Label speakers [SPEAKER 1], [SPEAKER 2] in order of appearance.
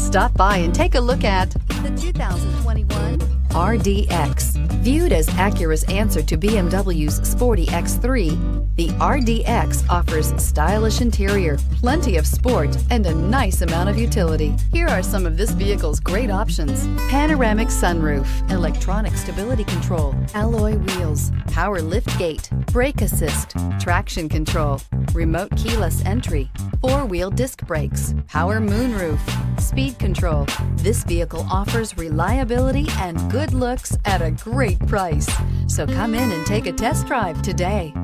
[SPEAKER 1] Stop by and take a look at the 2021 RDX. Viewed as Acura's answer to BMW's sporty X3, the RDX offers stylish interior, plenty of sport, and a nice amount of utility. Here are some of this vehicle's great options: panoramic sunroof, electronic stability control, alloy wheels, power liftgate, brake assist, traction control, remote keyless entry, four-wheel disc brakes, power moonroof, speed control. This vehicle offers reliability and good looks at a great price. So come in and take a test drive today.